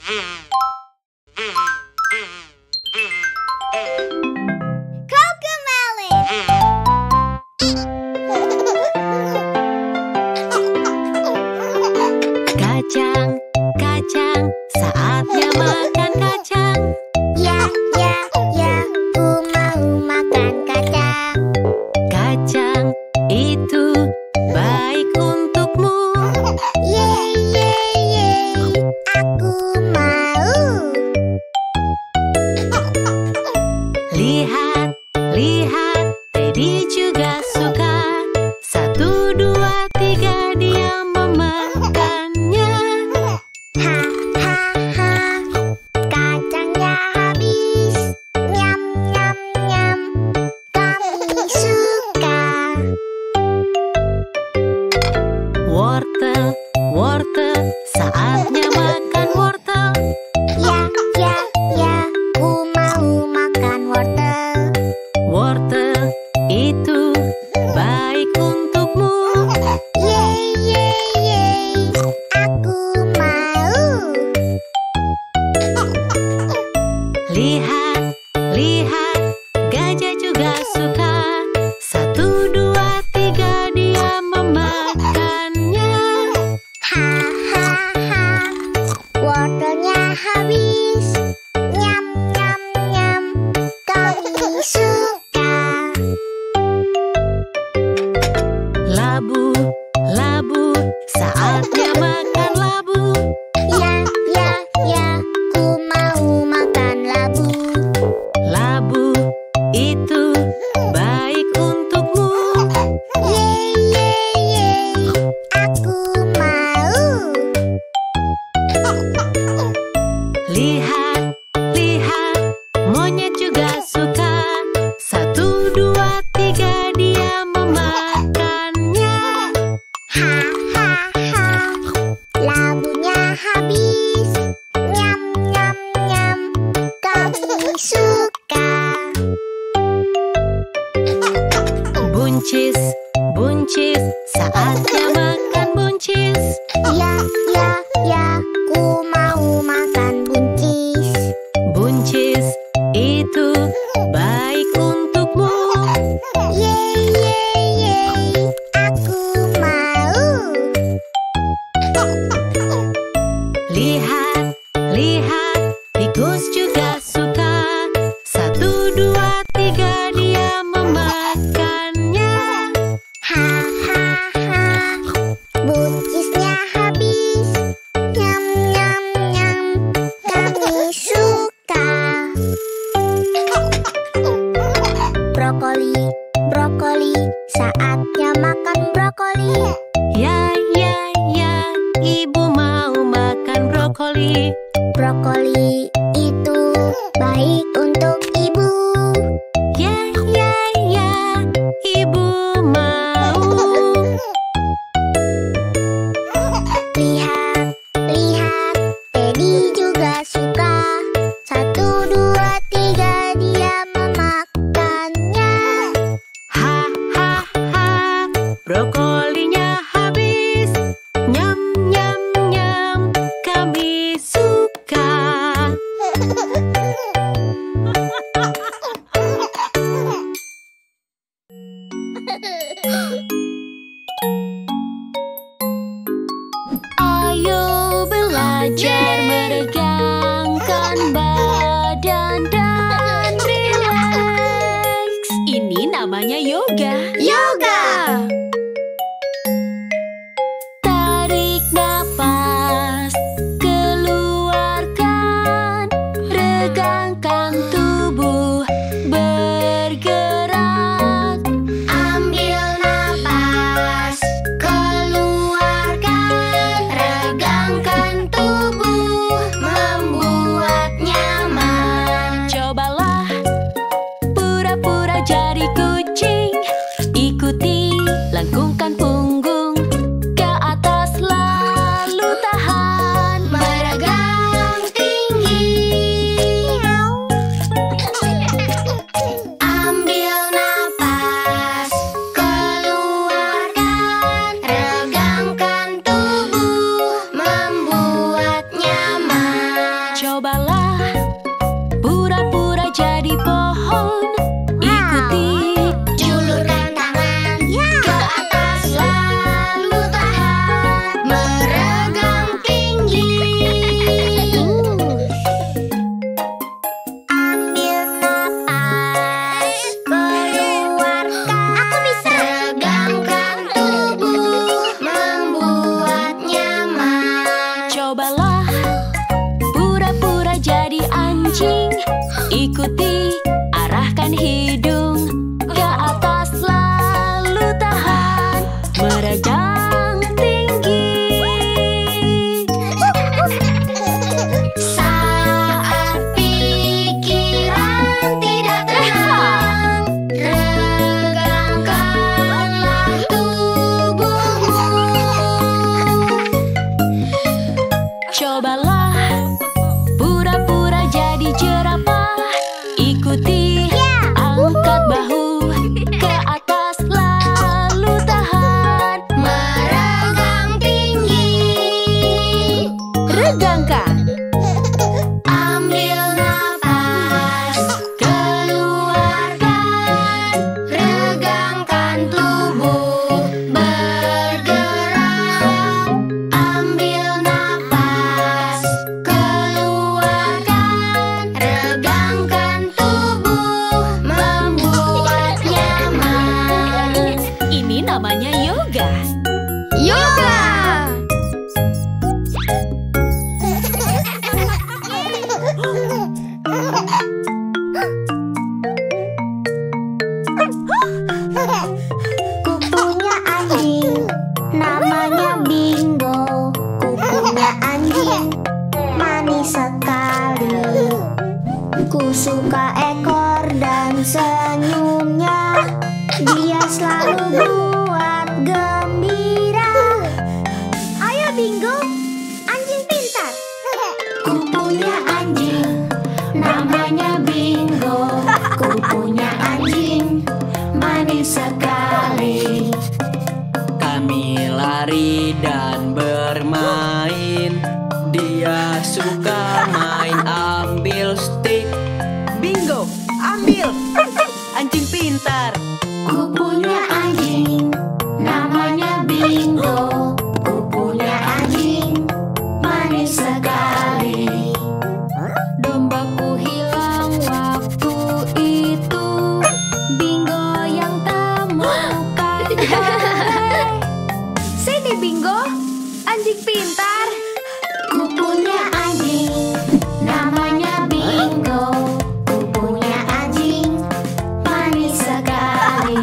Kacang, kacang, saatnya makan kacang. Ya, ya, ya, ku mau makan kacang. Kacang itu baik untukmu. Yeay, yeay, yeay, aku mau. Lihat, lihat, Teddy juga suka. 1, 2, 3, dia memakannya. Ha, ha, ha, kacangnya habis. Nyam, nyam, nyam, kami suka. Wortel, wortel, saatnya makan wortel. Ya, ya, ya, ku mau makan wortel. Wortel itu baik untukmu. Yeay, yeay, yeay, aku mau. Lihat, lihat, gajah juga suka. 1, 2, 3, dia memakannya. Ha, ha, ha, wortelnya habis. Nyam, nyam, nyam, kami suka. Labu, labu, saatnya makan labu. Ya, ya, ya, ku mau makan labu. Labu itu baik untukmu. Yeay, yeay, yeay, aku mau. Lihat, lihat, monyet juga suka. 1, 2, 3, dia memakannya. Ha, ha, ha, labunya habis. Nyam, nyam, nyam, kami suka. Buncis, buncis, saatnya makan buncis. Ya, ya, ya, ku mau makan buncis. Buncis itu baik untukmu. Yeay, yeay, yeay, aku mau. Lihat, lihat, tikus juga suka. 1, 2, 3, dia memakannya. Ha, ha, ha, buncisnya habis. Nyam, nyam, nyam, kami suka. Brokoli, brokoli, saatnya makan brokoli. Ya, ya, ya, ibu mau makan brokoli. Brokoli itu baik untuk ibu. Ya, ya, ya, ibu mau. Lihat, lihat, Teddy juga suka. 1, 2, 3, dia memakannya. Ha, ha, ha, brokolinya habis. Nyam, nyam, nyam, kami suka. Cobalah pura-pura jadi pohon. Ikuti Julurkan tangan ke atas lalu tahan meregang tinggi. Ambil napas, keluarkan. Aku bisa. Regangkan tubuh, membuat nyaman. Cobalah pura-pura jadi anjing. Ikuti, arahkan hidung ke atas lalu tahan meregang tinggi. Saat pikiran tidak tenang, regangkanlah tubuhmu. Cobalah pura-pura jadi jerapah. Ikuti, angkat bahu ke atas lalu tahan Meregang tinggi. regangkan. Ambil napas, keluarkan. Regangkan tubuh, bergerak. Ambil napas, keluarkan. Regangkan tubuh, membuat nyaman. Ini namanya yoga. Yoga. Kupunya anjing, namanya Bingo. Kupunya anjing, manis sekali. Ku suka ekor dan senyumnya. Dia selalu buat gembira. Ayo Bingo, anjing pintar. Kupunya anjing, namanya Bingo. Kupunya anjing, manis sekali. Kami lari dan bermain. Dia suka main ambil stick. Bingo, ambil. Anjing pintar. Kupunya anjing, namanya Bingo. Kupunya anjing, manis sekali. Dombaku hilang waktu itu. Bingo yang temukan balai. Sini Bingo, anjing pintar. Kupunya anjing, namanya Bingo. Kupunya anjing, manis sekali.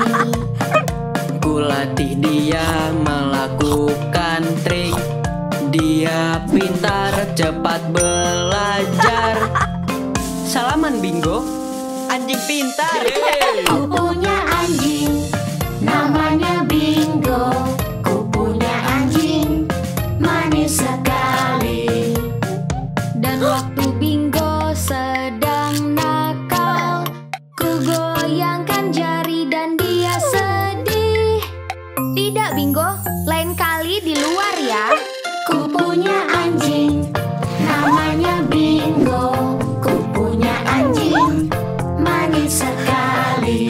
Kulatih dia melakukan trik. Dia pintar, cepat belajar. Salaman Bingo, anjing pintar. Kupunya anjing, namanya Bingo. Kupunya anjing, manis sekali. Dan waktu Bingo sedang nakal, ku goyangkan jari dan dia sedih. Tidak Bingo, lain kali di luar ya. Kupunya anjing, namanya Bingo. Kupunya anjing, manis sekali.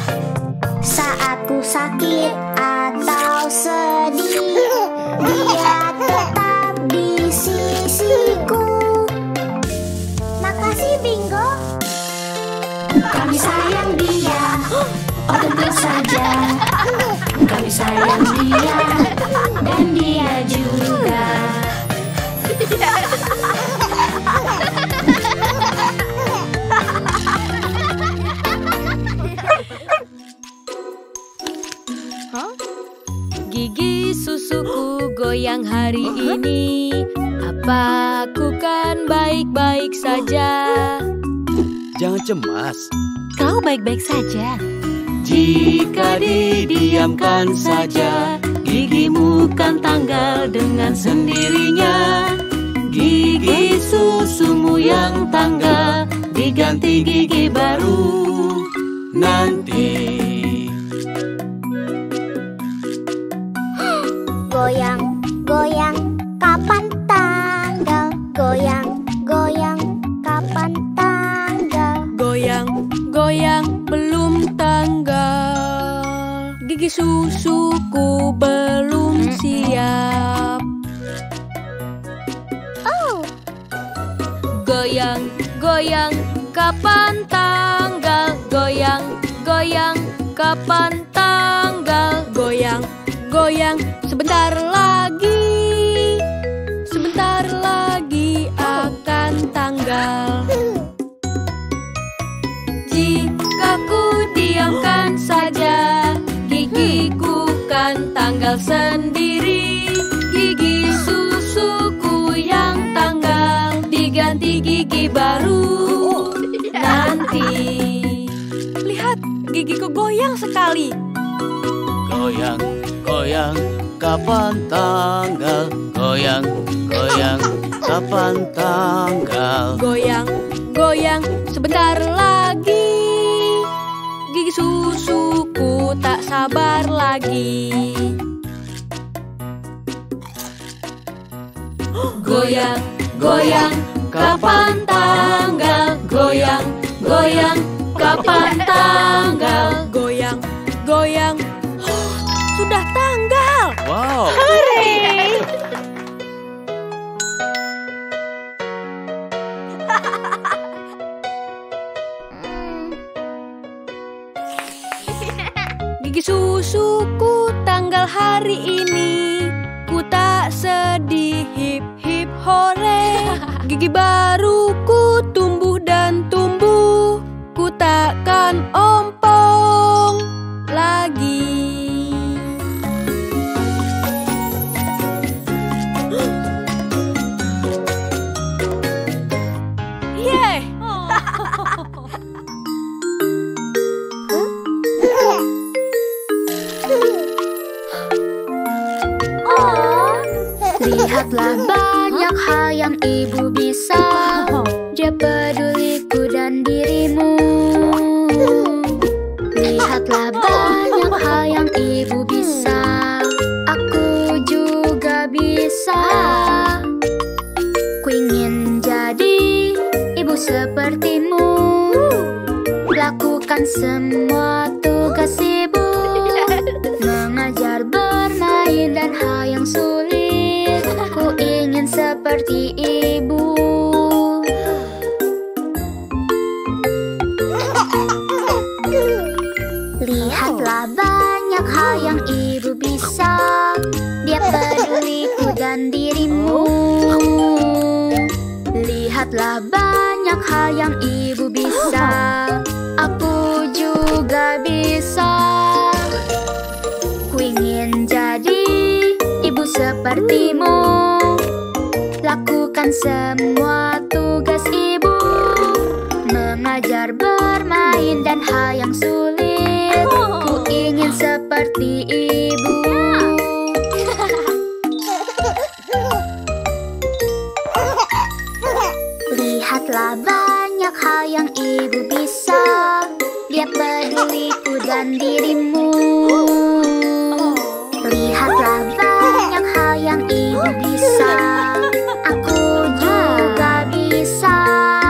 Saat ku sakit atau sedih, dia tetap di sisiku. Makasih Bingo. Kami sayang dia, oh tentu saja. Kami sayang dia, dan dia juga. Gigi susuku goyang hari ini. Apa aku kan baik-baik saja? Jangan cemas. Kau baik-baik saja. Jika didiamkan saja, gigimu kan tanggal dengan sendirinya. Gigi susumu yang tanggal diganti gigi baru nanti. Goyang, goyang, kapan tanggal? Goyang, goyang, Gigi susuku belum siap. Goyang, goyang, kapan tanggal? Goyang, goyang, kapan tanggal? Goyang, goyang, sebentar lagi. Sebentar lagi akan tanggal. Jika ku diamkan saja, gigiku kan tanggal sendiri. Gigi susuku yang tanggal, diganti gigi baru nanti. Lihat, gigiku goyang sekali. Goyang, goyang, kapan tanggal? Goyang, goyang, kapan tanggal? Goyang, goyang, sebentar lagi. Gigi susuku tak sabar lagi. Goyang, goyang, kapan tanggal? Goyang, goyang, kapan tanggal? Goyang, goyang, sudah tanggal. Wow. Hore! Gigi susuku tanggal hari ini. Ku tak sedih, hip hip hore. Gigi baruku tumbuh dan tumbuh. Ku takkan ompong lagi. Yeay! Lihatlah banyak hal yang ibu bisa. Dia peduliku dan dirimu. Lihatlah banyak hal yang ibu bisa. Aku juga bisa. Ku ingin jadi ibu sepertimu. Lakukan semua tugas ibu. Mengajar, bermain, dan hal yang sulit. Ku ingin seperti ibu. Lihatlah banyak hal yang ibu bisa. Dia peduliku dan dirimu. Lihatlah banyak hal yang ibu bisa. Aku juga bisa. Ku ingin jadi ibu sepertimu. Lakukan semua tugas ibu. Mengajar, bermain, dan hal yang sulit. Ku ingin seperti ibu. Lihatlah banyak hal yang ibu bisa. Dia peduliku dan dirimu. Lihatlah banyak hal yang ibu bisa. Aku juga bisa.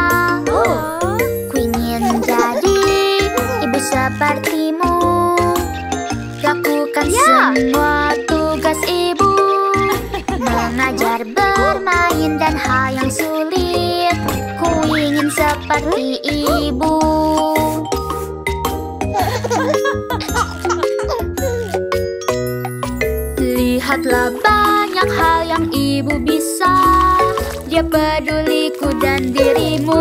Ku ingin jadi ibu sepertimu. Lakukan semua tugas ibu. Mengajar, bermain, dan hal yang sulit. Ku ingin seperti ibu. Lihatlah banyak hal yang ibu bisa. Dia peduliku dan dirimu.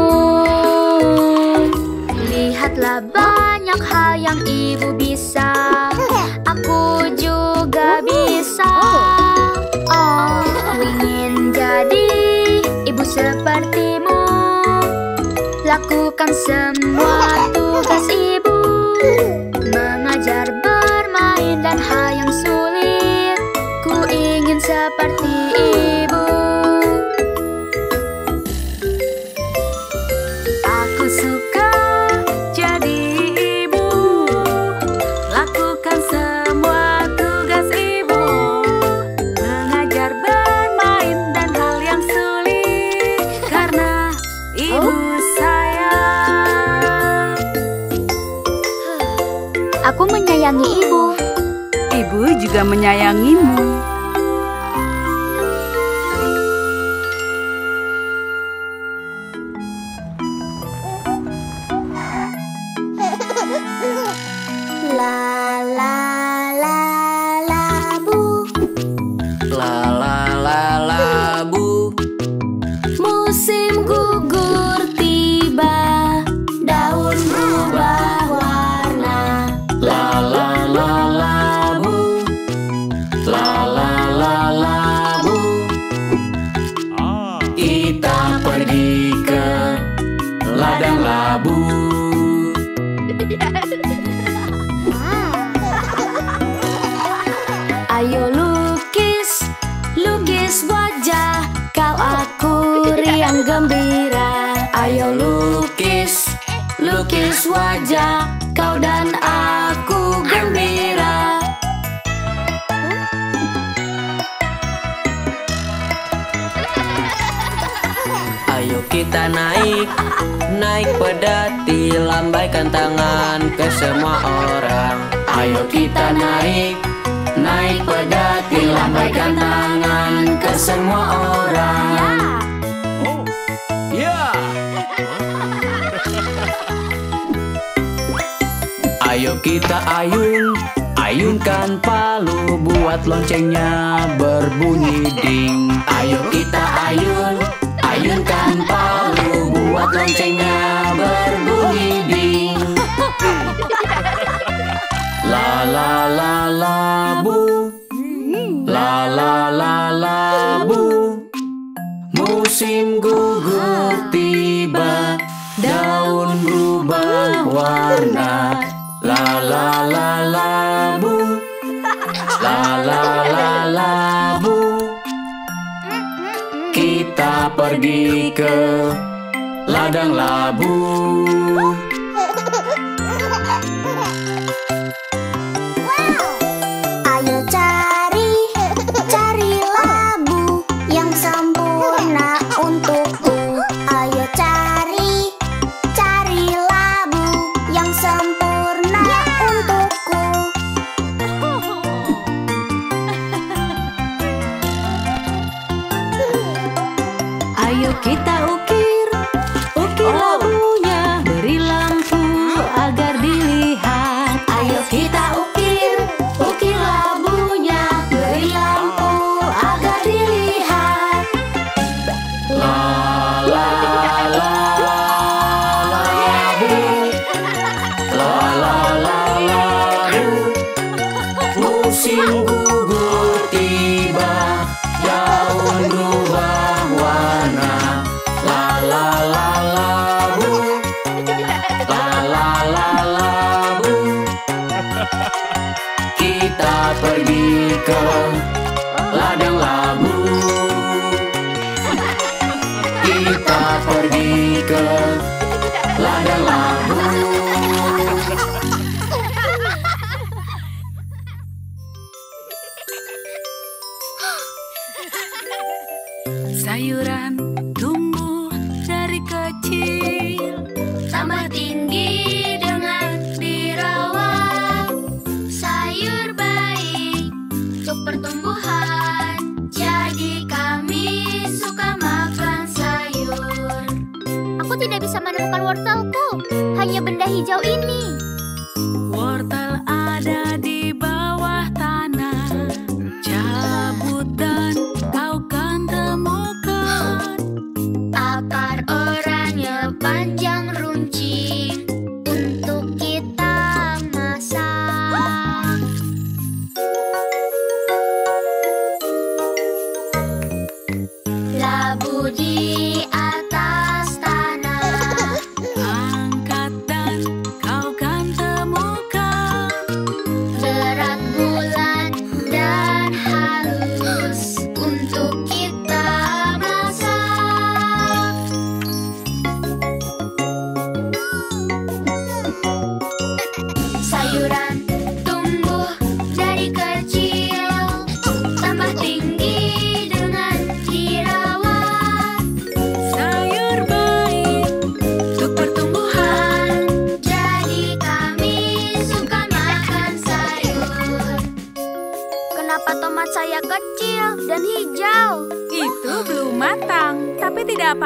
Lihatlah banyak hal yang ibu bisa. Aku juga bisa. Oh, ku ingin jadi ibu sepertimu. Lakukan semua tugas ibu. Mengajar, bermain, dan hal yang sulit. Ku ingin seperti ibu. Aku suka jadi ibu. Lakukan semua tugas ibu. Mengajar, bermain, dan hal yang sulit. Karena ibu sayang. Aku menyayangi ibu. Ibu juga menyayangimu. La la la labu. La la la labu. Musim gugur tiba, daun berubah warna. La la la labu. La la la labu. Kita pergi ke ladang labu. Ayo lukis, lukis wajah kau, aku riang gembira. Ayo lukis, lukis wajah kau dan aku gembira. Ayo kita naik, naik pedati, lambaikan tangan ke semua orang. Ayo kita naik, naik pedati, lambaikan tangan ke semua orang. Ya. Ayo kita ayun, ayunkan palu, buat loncengnya berbunyi ding. Ayo kita ayun, ayunkan palu, buat loncengnya berbunyi ding. La la la labu, la la la labu. Musim gugur tiba, daun berubah warna. La la la labu, la la la labu. Kita pergi ke ladang labu. Ayo cari, cari labu yang sempurna untukku. Ayo cari, cari labu yang sempurna untukku. Ayo kita ukir, ukir labunya, beri lampu agar dilihat. Ayo kita ukir, ukir labunya, beri lampu agar dilihat. La la la labu, la la la labu. Musim gugur tiba, daun berubah warna. La la la labu, la la la labu. Kita pergi ke ladang labu. Kita pergi ke ladang labu. Sayuran tumbuh dari kecil, Tambah tinggi dengan dirawat. Sayur baik untuk pertumbuhan. Jadi kami suka makan sayur. Aku tidak bisa menemukan wortelku, hanya benda hijau ini. wortel ada di bawah tanah. Cabut dan kau kan temukan. Akar oranye panjang runcing untuk kita masak. Labu di atas tanah. Angkat dan kau kan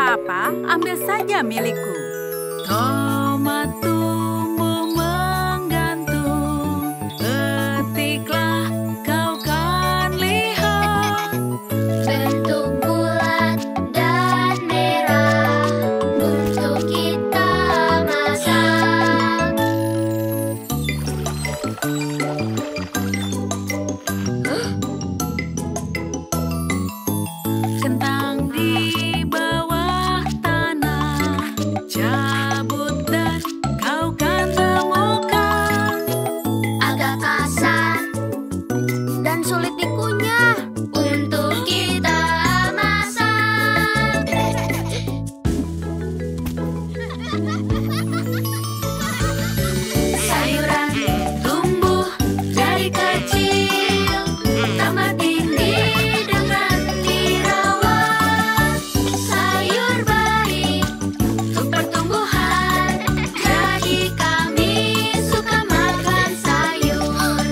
apa-apa, ambil saja milikku. Tomat tumbuh menggantung, petiklah kau kan lihat. Bentuk bulat dan merah untuk kita masak. Kentang di bawah tanah, cabut dan kau kan temukan. Agak kasar dan sulit dikunyah untuk kita masak. Sayuran tumbuh dari kecil, tamat tinggi dengan dirawat. Sayur baik untuk pertumbuhan, jadi kami suka makan sayur.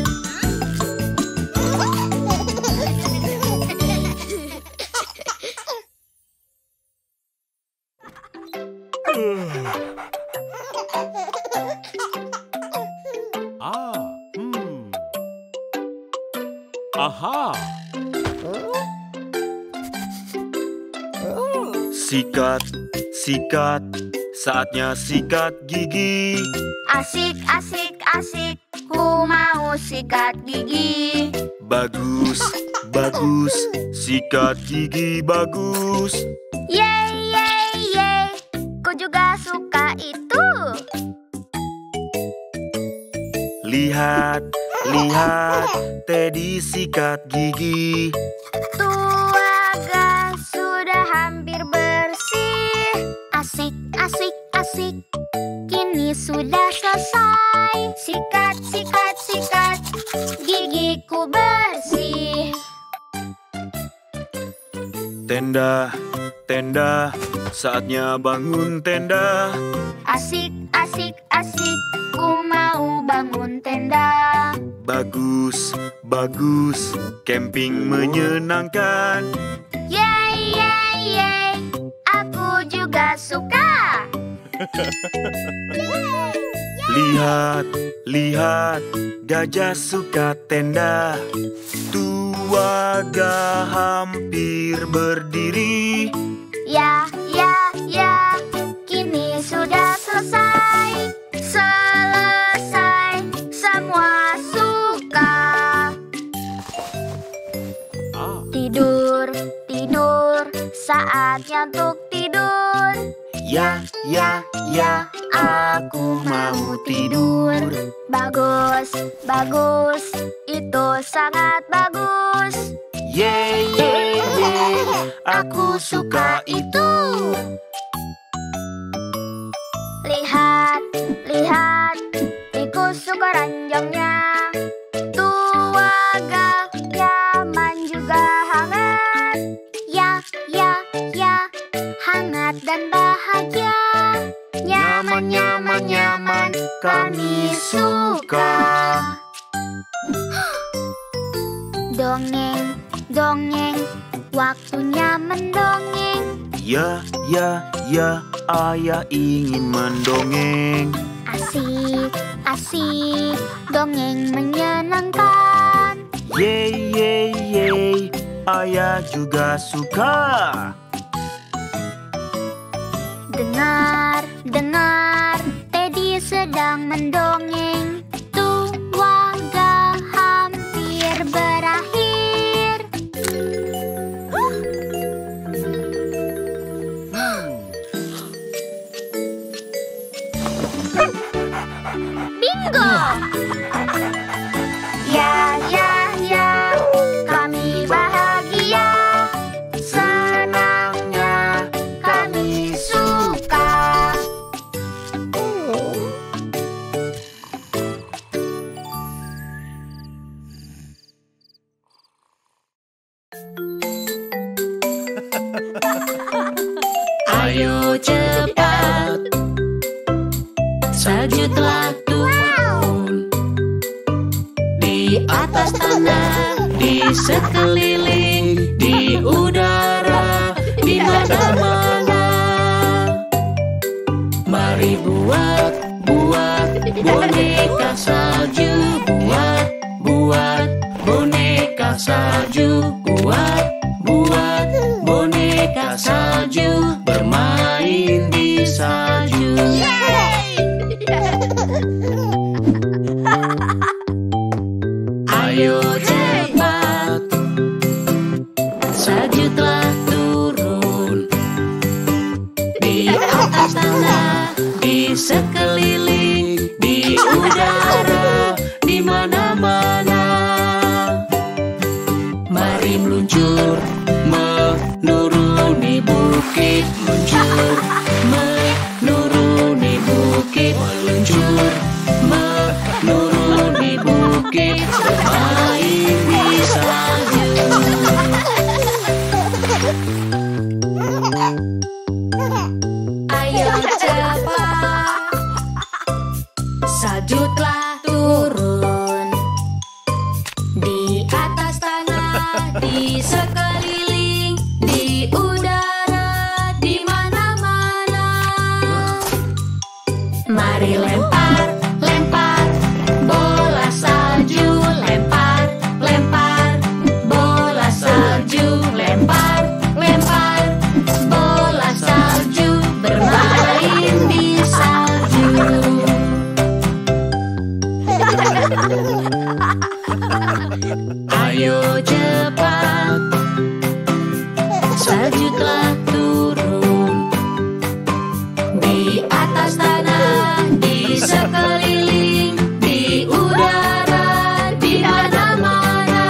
Aha. Sikat, sikat, saatnya sikat gigi. Asik, asik, asik, ku mau sikat gigi. Bagus, bagus, sikat gigi bagus. Yeay, yeay, yeay, ku juga suka itu. Lihat, lihat, Teddy sikat gigi. Tuaga sudah hampir bersih. Asik, asik, asik, kini sudah selesai. Sikat, sikat, sikat, gigiku bersih. Tenda, tenda, saatnya bangun tenda. Asik, asik, asik, ku mau bangun tenda. Bagus, bagus, camping menyenangkan. Yeay, yeay, yeay, aku juga suka. Lihat, lihat, gajah suka tenda. Tuaga hampir berdiri. Ya, ya, ya, kini sudah selesai. Selesai, semua suka. Tidur, tidur, saatnya untuk tidur. Ya, ya, ya, aku mau tidur. Bagus, bagus, itu sangat bagus. Yeay, yeay, yeay, aku suka itu. Lihat, lihat, tikus suka ranjangnya. Tuaga nyaman juga hangat. Ya, ya, ya, hangat dan bahagia. Nyaman, nyaman, nyaman, kami suka. Dongeng, dongeng, waktunya mendongeng. Ya, ya, ya, ayah ingin mendongeng. Asik, asik, dongeng menyenangkan. Yeay, yeay, yeay, ayah juga suka. Dengar, dengar, Teddy sedang mendongeng. Tuaga hampir berakhir. Bingo! Ya, ya, ya, kami bahagia. Senangnya kami suka. Ayo cepat, salju telah turun. Di atas tanah, di sekeliling, di udara, di mana-mana. Dibuat boneka salju. Buat boneka salju. Buat boneka salju. Bermain di salju. Ayo cepat, salju telah turun. Di atas tanah, di sekeliling, di udara, di mana-mana. Mari meluncur, menuruni bukit. Meluncur, menuruni bukit. Meluncur, menuruni bukit. Bermain di salju. Ayo cepat, salju telah turun. Di atas tanah, di sekeliling, di udara, di mana-mana. Mari lempar, lempar bola salju. Lempar, lempar bola salju. Lempar, lempar bola salju. Bermain di salju. Ayo cepat, salju telah turun. Di atas tanah, di sekeliling, di udara, di mana-mana.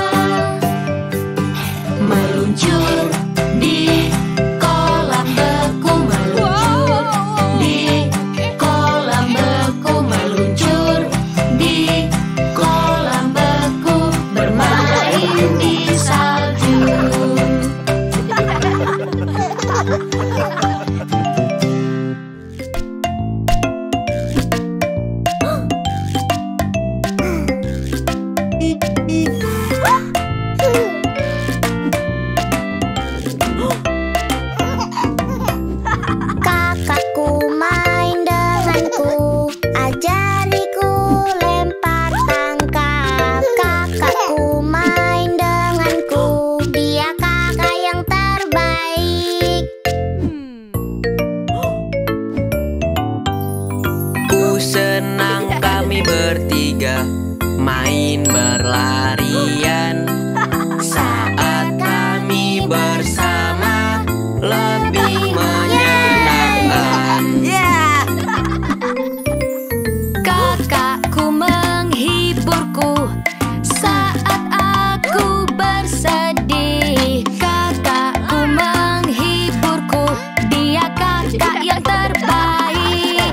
Meluncur di kolam beku. Meluncur di kolam beku. Meluncur di kolam beku. Bermain di salju. Kakakku main denganku, ajariku lempar tangkap. Kakakku main denganku, dia kakak yang terbaik. Ku senang kami bertiga main berlarian. Saat kami bersama lebih menyenangkan. Kakakku menghiburku saat aku bersedih. Kakakku menghiburku, dia kakak yang terbaik.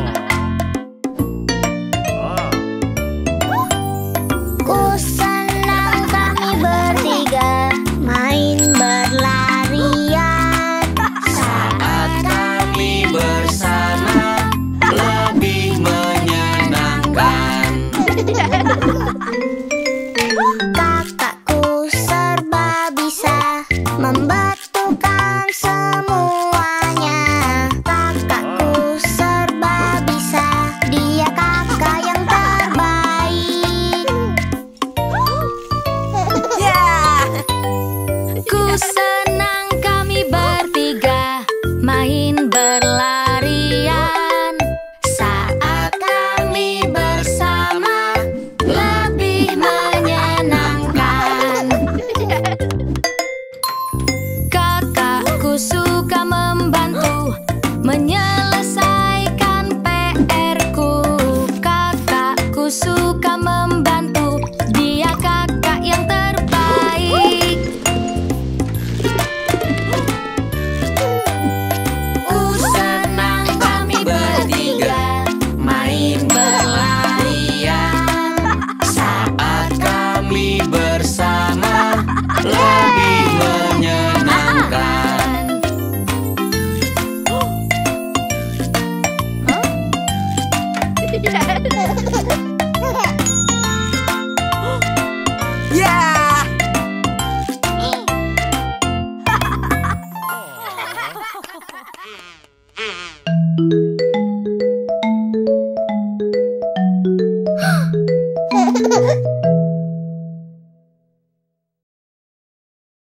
Ku senang kami bertiga main berlarian. Saat kami bersama lebih menyenangkan. Kakakku serba bisa membetulkan semuanya. Kakakku serba bisa, dia kakak yang terbaik. Ku senang kami bertiga main berlarian. Saat kami bersama lebih menyenangkan. Kakakku suka membantu menyelesaikan PR-ku. Kakakku suka membantu, dia kakak yang terbaik. Ku senang kami bertiga main berlarian. Saat kami bersama lebih menyenangkan.